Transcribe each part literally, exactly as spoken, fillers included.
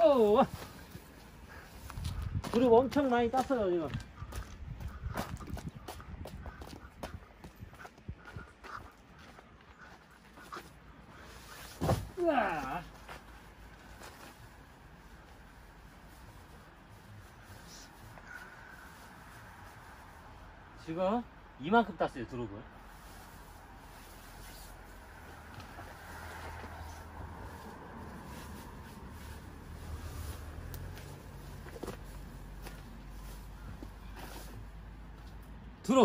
어, 그리고 엄청 많이 땄어요 지금. 으아. 지금 이만큼 땄어요 두릅을. 두릅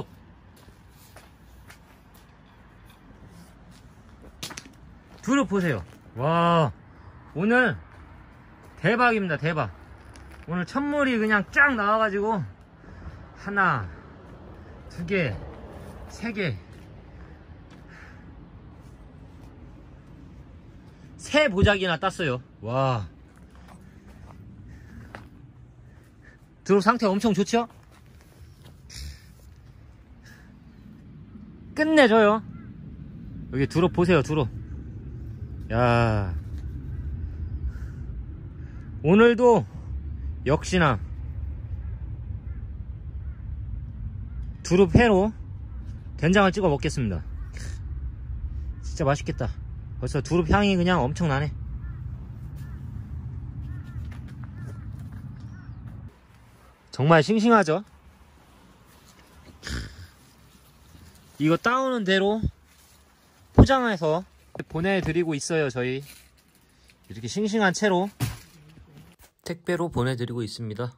두릅 보세요. 와, 오늘 대박입니다. 대박. 오늘 첫물이 그냥 쫙 나와가지고 하나 두 개 세 개 세 보자기나 땄어요. 와, 두릅 상태 엄청 좋죠? 끝내줘요. 여기 두릅 보세요. 두릅. 야, 오늘도 역시나 두릅 회로 된장을 찍어 먹겠습니다. 진짜 맛있겠다. 벌써 두릅 향이 그냥 엄청나네. 정말 싱싱하죠? 이거 따오는 대로 포장해서 보내드리고 있어요. 저희 이렇게 싱싱한 채로 택배로 보내드리고 있습니다.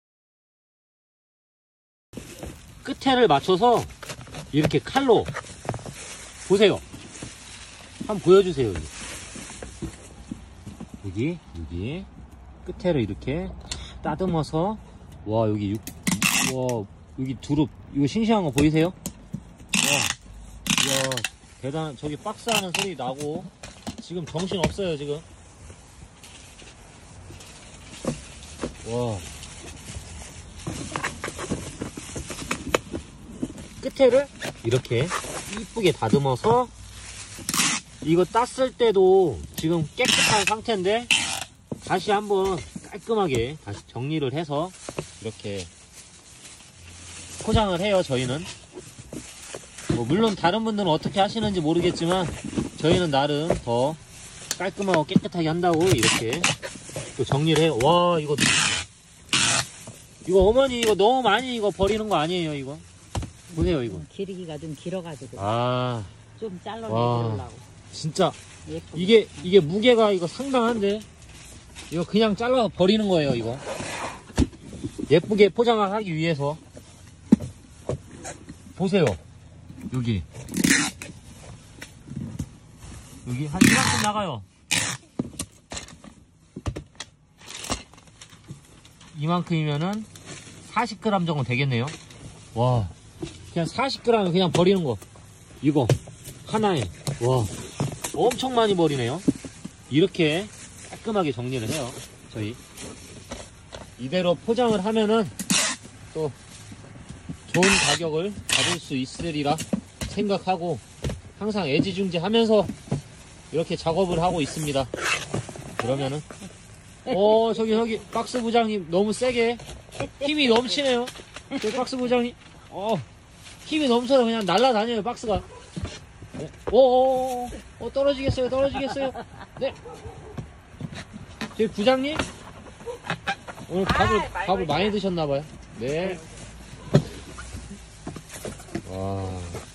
끝에를 맞춰서 이렇게 칼로 보세요. 한번 보여주세요. 여기 여기, 여기 끝에를 이렇게 따듬어서, 와, 여기 육, 와, 여기 두릅 이거 싱싱한 거 보이세요? 와, 이야, 대단. 저기 박스 하는 소리 나고 지금 정신 없어요 지금. 와, 끝에를 이렇게 이쁘게 다듬어서, 이거 땄을 때도 지금 깨끗한 상태인데 다시 한번 깔끔하게 다시 정리를 해서 이렇게 포장을 해요. 저희는 뭐 물론 다른 분들은 어떻게 하시는지 모르겠지만 저희는 나름 더 깔끔하고 깨끗하게 한다고 이렇게 또 정리를 해요. 와, 이거 이거 어머니 이거 너무 많이 이거 버리는 거 아니에요? 이거 보세요. 이거 기르기가 좀 길어가지고 아, 좀 잘라내려고. 진짜 예쁘게. 이게 이게 무게가 이거 상당한데 이거 그냥 잘라서 버리는 거예요. 이거 예쁘게 포장을 하기 위해서. 보세요. 여기 여기 한 이만큼 나가요. 이만큼이면은 사십 그램 정도 되겠네요. 와, 그냥 사십 그램을 그냥 버리는 거. 이거 하나에, 와, 엄청 많이 버리네요. 이렇게 깔끔하게 정리를 해요. 저희 이대로 포장을 하면은 또 좋은 가격을 받을 수 있으리라 생각하고 항상 애지중지 하면서 이렇게 작업을 하고 있습니다. 그러면은 어, 저기 저기 박스 부장님 너무 세게 힘이 넘치네요. 저기 박스 부장님 어, 힘이 넘쳐서 그냥 날아다녀요 박스가. 네. 오, 오, 오, 떨어지겠어요, 떨어지겠어요. 네. 저희 부장님 오늘 밥을 밥을 많이 드셨나봐요. 네. 와,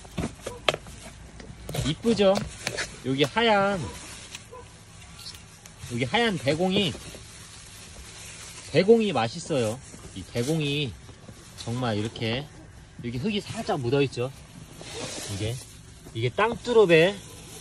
이쁘죠? 여기 하얀 여기 하얀 대공이 대공이 맛있어요. 이 대공이 정말 이렇게 여기 흙이 살짝 묻어있죠. 이게 이게 땅두릅의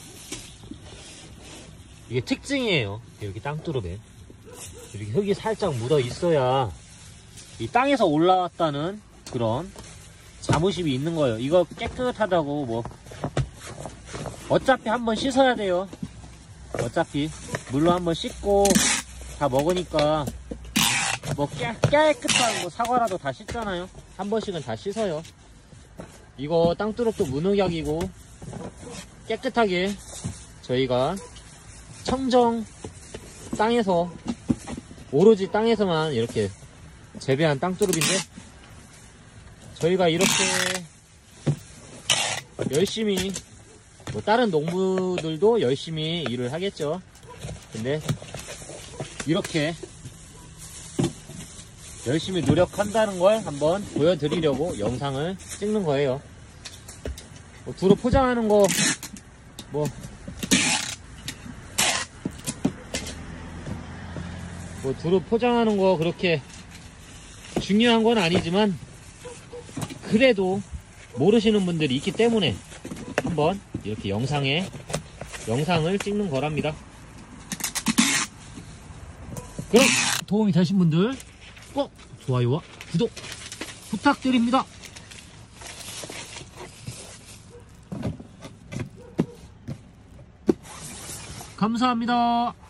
이게 특징이에요. 여기 땅두릅에 이렇게 흙이 살짝 묻어 있어야 이 땅에서 올라왔다는 그런 자부심이 있는 거예요. 이거 깨끗하다고 뭐 어차피 한번 씻어야 돼요. 어차피 물로 한번 씻고 다 먹으니까 뭐 깨, 깨끗한 뭐 사과라도 다 씻잖아요. 한 번씩은 다 씻어요. 이거 땅두릅도 무농약이고 깨끗하게 저희가 청정 땅에서 오로지 땅에서만 이렇게 재배한 땅두릅인데, 저희가 이렇게 열심히, 뭐 다른 농부들도 열심히 일을 하겠죠. 근데 이렇게 열심히 노력한다는 걸 한번 보여드리려고 영상을 찍는 거예요. 뭐 두릅 포장하는 거 뭐 뭐 두릅 포장하는 거 그렇게 중요한 건 아니지만, 그래도 모르시는 분들이 있기 때문에 한번 이렇게 영상에 영상을 찍는 거랍니다. 그럼 도움이 되신 분들 꼭 좋아요와 구독 부탁드립니다. 감사합니다.